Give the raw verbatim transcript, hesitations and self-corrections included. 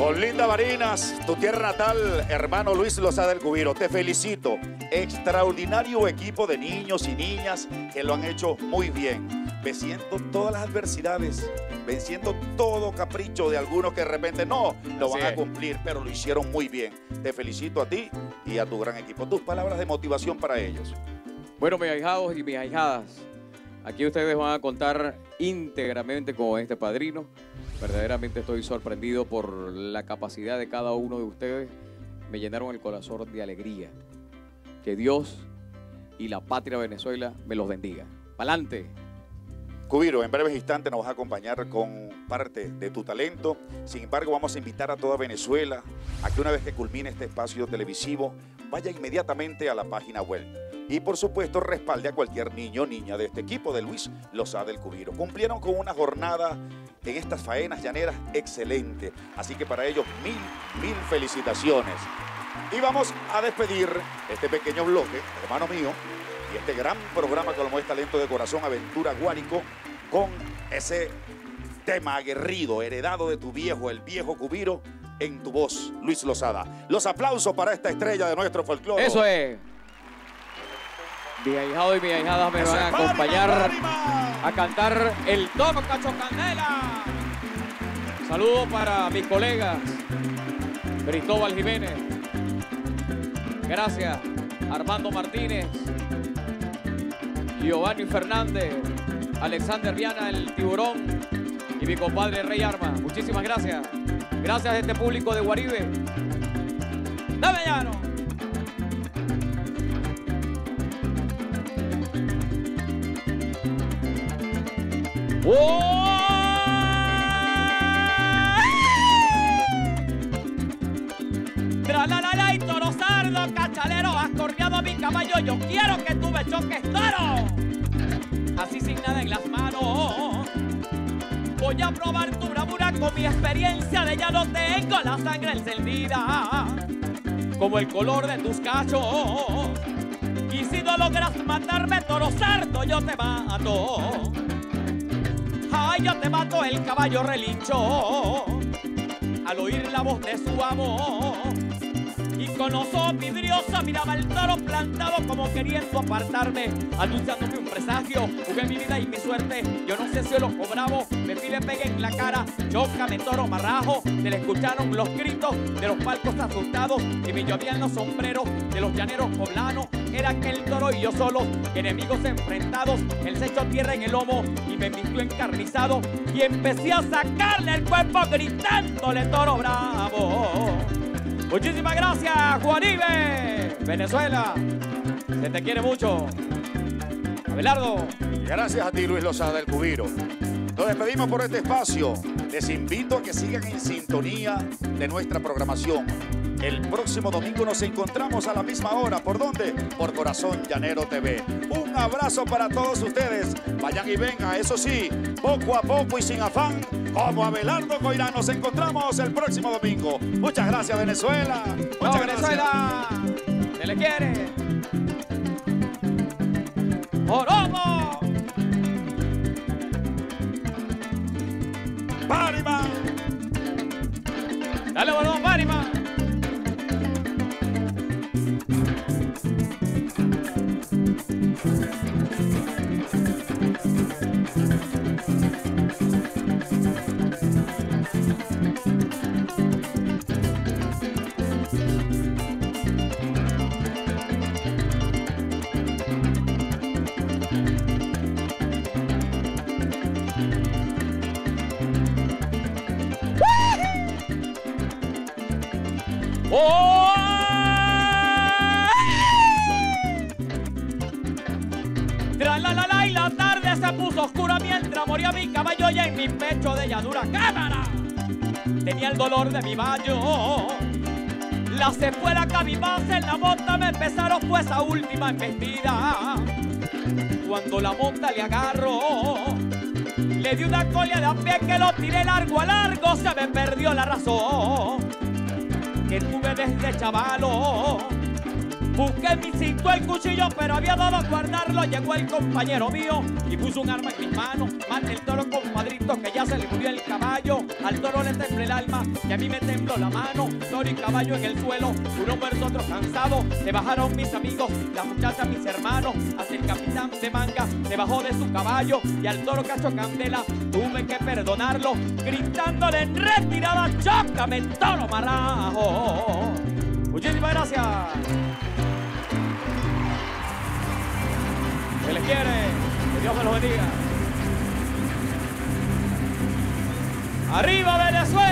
Olinda Barinas, tu tierra natal, hermano Luis Lozada del Cubiro, te felicito. Extraordinario equipo de niños y niñas que lo han hecho muy bien, venciendo todas las adversidades, venciendo todo capricho de algunos que de repente no lo van a cumplir, pero lo hicieron muy bien. Te felicito a ti y a tu gran equipo. Tus palabras de motivación para ellos. Bueno, mis ahijados y mis ahijadas, aquí ustedes van a contar íntegramente con este padrino. Verdaderamente estoy sorprendido por la capacidad de cada uno de ustedes. Me llenaron el corazón de alegría. Que Dios y la patria Venezuela me los bendiga. ¡Pa'lante! Cubiro, en breves instantes nos vas a acompañar con parte de tu talento. Sin embargo, vamos a invitar a toda Venezuela a que una vez que culmine este espacio televisivo, vaya inmediatamente a la página web. Y por supuesto, respalde a cualquier niño o niña de este equipo de Luis Lozada del Cubiro. Cumplieron con una jornada en estas faenas llaneras excelente. Así que para ellos, mil, mil felicitaciones. Y vamos a despedir este pequeño bloque, hermano mío, y este gran programa que lo es Talento de Corazón, Aventura Guárico, con ese tema aguerrido, heredado de tu viejo, el viejo Cubiro, en tu voz, Luis Lozada. Los aplausos para esta estrella de nuestro folclore. Eso es. Mi ahijado y mi ahijada me van a acompañar a cantar el tono Cacho Candela. Saludos para mis colegas Cristóbal Jiménez, gracias, Armando Martínez, Giovanni Fernández, Alexander Viana, el Tiburón, y mi compadre Rey Arma. Muchísimas gracias. Gracias a este público de Guaribe. ¡Dame llano! ¡Oh! Tra la la la y toro sardo, cachalero, has correado a mi caballo, yo quiero que tú me choques toro. Así sin nada en las manos, voy a probar tu bravura con mi experiencia de ya no tengo la sangre encendida, como el color de tus cachos. Y si no logras matarme, toro sardo, yo te mato. Ay, yo te mato, el caballo relinchó al oír la voz de su amo. Y con los ojos vidriosos miraba el toro plantado como queriendo apartarme, anunciándome un presagio. Jugué mi vida y mi suerte, yo no sé si el ojo bravo me pide pegue en la cara. Chócame, toro marrajo. Se le escucharon los gritos de los palcos asustados y me llovían los sombreros de los llaneros poblanos. Era aquel toro y yo solo, enemigos enfrentados. Él se echó tierra en el lomo y me vistió encarnizado. Y empecé a sacarle el cuerpo gritándole toro bravo. Muchísimas gracias, Guaribe, Venezuela. Se te quiere mucho. Abelardo. Gracias a ti, Luis Lozada del Cubiro. Nos despedimos por este espacio. Les invito a que sigan en sintonía de nuestra programación. El próximo domingo nos encontramos a la misma hora. ¿Por dónde? Por Corazón Llanero T V. Un abrazo para todos ustedes. Vayan y vengan, eso sí, poco a poco y sin afán, como Abelardo Coirán. Nos encontramos el próximo domingo. Muchas gracias, Venezuela. Muchas ¡No, gracias. Venezuela! ¡Se le quiere! ¡Oromo! ¡Párima! ¡Dale, bolón, Párima! ¡Oh! Tras la la la y la tarde se puso oscura mientras moría mi caballo y en mi pecho de llanura cámara tenía el dolor de mi vallo. La secuela cabibase en la monta me empezaron pues a última embestida. Cuando la monta le agarro, le di una colia de a pie que lo tiré largo a largo, se me perdió la razón que tuve desde chavalo. Busqué mi cinto el cuchillo, pero había dado a guardarlo. Llegó el compañero mío y puso un arma en mis manos. Mate el toro, compadrito, que ya se le murió el caballo. Al toro le tembló el alma y a mí me tembló la mano. Toro y caballo en el suelo, uno muerto, otro cansado. Se bajaron mis amigos, las muchachas, mis hermanos. Hasta el capitán de manga se bajó de su caballo. Y al toro cacho candela tuve que perdonarlo, gritándole en retirada: chócame, toro marajo. Muchísimas gracias. Se les quiere, que Dios me los bendiga. ¡Arriba Venezuela!